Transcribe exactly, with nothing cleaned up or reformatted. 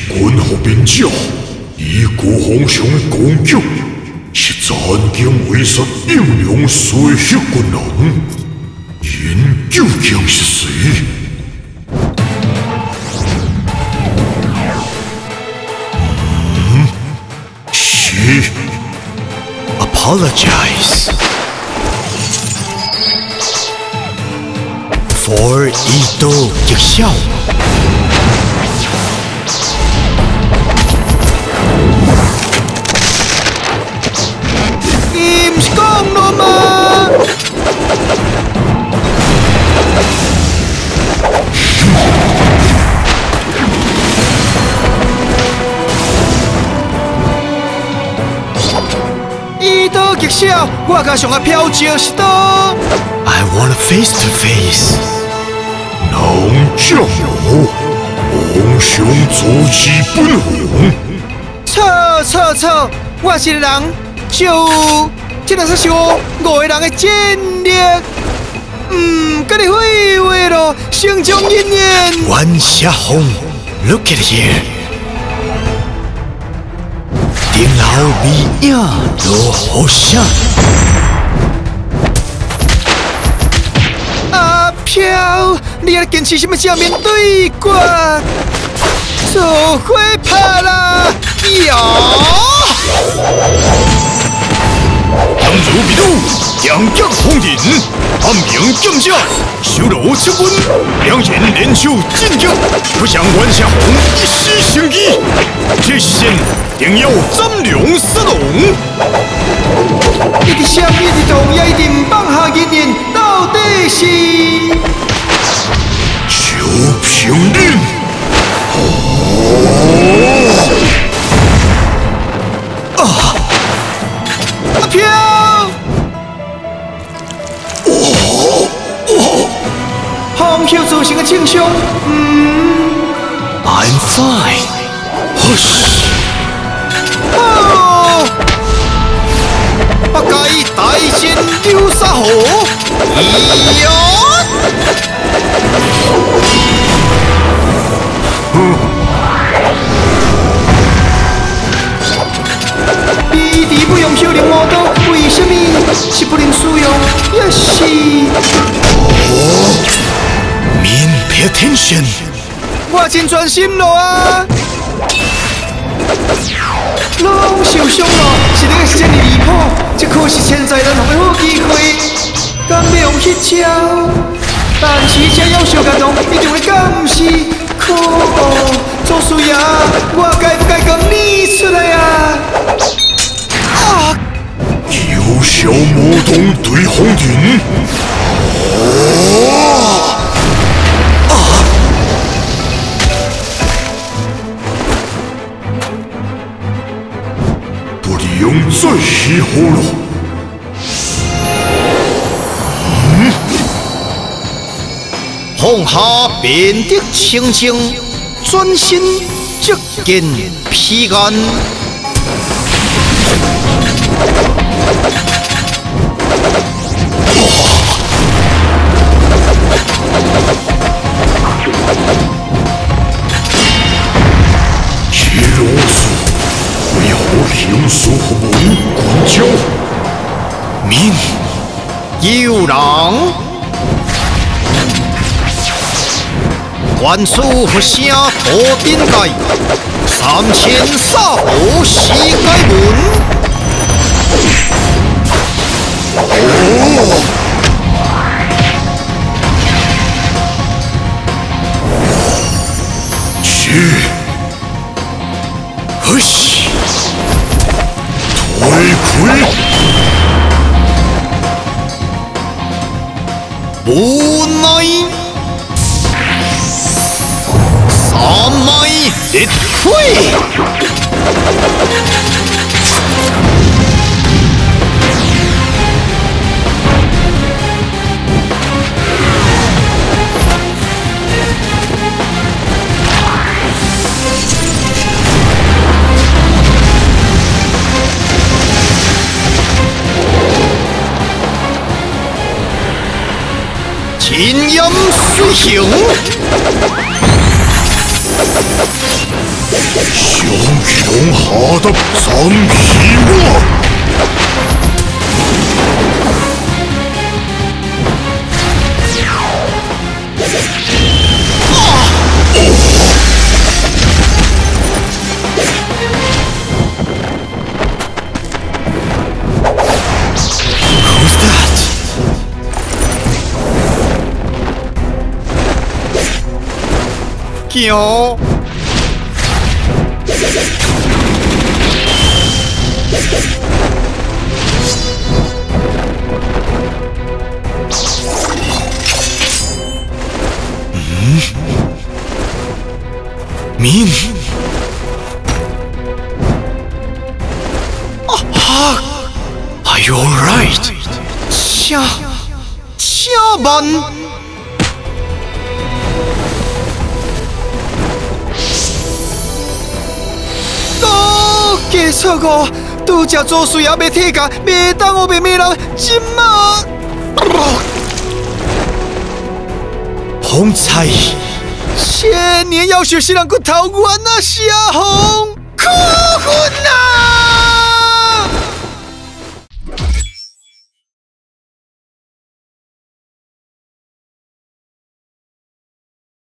军和兵者，以孤皇上的攻击，是斩尽围杀英勇水血军人。因究竟是谁？嗯，是 apologize for 伊都极少。 伊毋是讲了吗？伊都极少，我甲上个飘招是倒。 I want face to face。 能将我皇上阻止本皇？ 错错错，我是人。 就这若是我五个人的战力，嗯，甲你废话咯，心中怨念。 阮夏红 ，Look at here， 顶楼美影落好声。 阿飘，你还坚持什么正面对决？做伙拍啦！呀！ 强如比鲁，强脚红人，暗明剑者，修罗七军，两人联手进击，不想阮夏红一时生机，这时定要斩龙杀龙。 一直想，一直动，也一定放下一念，到底是邱平林。 啊！ 阿飘，红袖造成的轻伤，嗯 ，I'm fine。Hush。 哦，八戒大战流沙河，咿呀！彼地不用修炼魔刀，为什么是不能使用？也是。 Mean, pay attention。 我真专心咯啊！拢受伤咯，是你个是真离谱，这可是千载难逢的好机会，敢要用迄招？但是这要小感动，一定会感是可恶。祖师爷，我该不该跟你出来啊？ 有小魔童对红人，啊！不能再稀罕了。嗯， 放下变得清净，专心接见彼岸。 这如此，为何形术和文官交？ 民有人，官书和声多顶盖，三千杀火世界门。 哦，去， 嘿西， 退亏， 无奈，三昧一亏。 阴阳随行。 上强下达三希望。Who's that? 叫。 Min. Ah, are you all right? 请请问，都结束过，拄则做事也袂体格，袂当我袂骂人，今嘛。 红菜。 千年要学习人骨头，我那小红，可悔。